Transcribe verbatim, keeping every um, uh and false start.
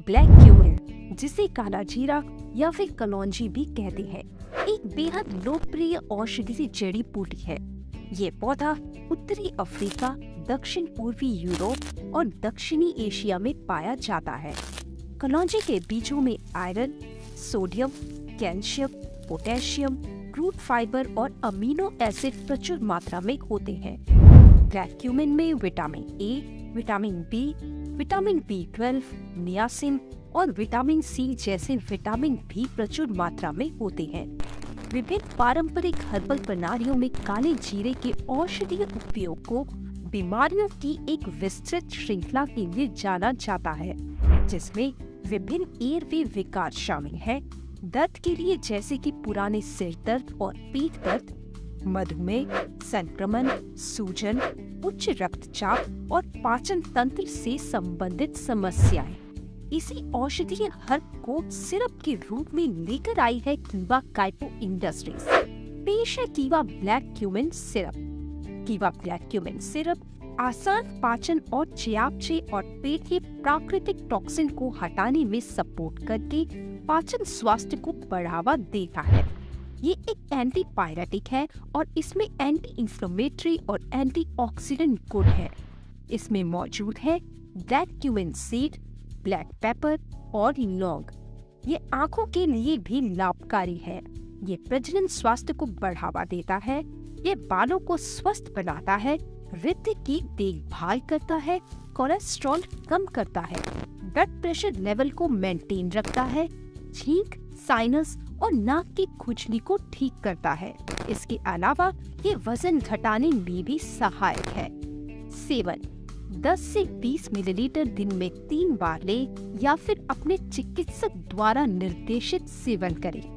Black cumin, जिसे काला जीरा या फिर कलौंजी भी कहते हैं, एक बेहद लोकप्रिय औषधीय जड़ी बूटी है। ये पौधा उत्तरी अफ्रीका, दक्षिण पूर्वी यूरोप और दक्षिणी एशिया में पाया जाता है। कलौंजी के बीजों में iron, sodium, calcium, potassium, root fibre और अमीनो एसिड प्रचुर मात्रा में होते हैं। ब्लैक क्यूमिन में vitamin A, vitamin B, vitamin B twelve, niacin और विटामिन सी जैसे विटामिन भी प्रचुर मात्रा में होते हैं। विभिन्न पारंपरिक हर्बल प्रणालियों में काले जीरे के औषधीय उपयोग को बीमारियों की एक विस्तृत श्रृंखला के लिए जाना जाता है, जिसमें विभिन्न एयरवे विकार शामिल हैं। दर्द के लिए जैसे कि पुराने सिर दर्द और पीठ दर्द, मधुमेह, संक्रमण, सूजन, उच्च रक्तचाप और पाचन तंत्र से संबंधित समस्याएं। इसी औषधीय हर्ब को सिरप के रूप में लेकर आई है कीवा काइपो इंडस्ट्रीज। पेश है Keva black cumin syrup. Keva black cumin syrup आसान पाचन और चयापचय और पेट के प्राकृतिक टॉक्सिन को हटाने में सपोर्ट करके पाचन स्वास्थ्य को बढ़ावा देता है। ये एक एंटीपायरेटिक है और इसमें एंटी इंफ्लेमेटरी और एंटीऑक्सीडेंट गुण है। इसमें मौजूद है black cumin seed, black pepper और लौंग। ये आंखों के लिए भी लाभकारी है। ये प्रजनन स्वास्थ्य को बढ़ावा देता है। ये बालों को स्वस्थ बनाता है, हृदय की देखभाल करता है, कोलेस्ट्रॉल कम करता है, ब्लड प्रेशर लेवल को मेंटेन रखता है, छींक, साइनस और नाक की खुजली को ठीक करता है। इसके अलावा ये वजन घटाने में भी सहायक है। सेवन दस से बीस मिलीलीटर दिन में तीन बार ले या फिर अपने चिकित्सक द्वारा निर्देशित सेवन करें।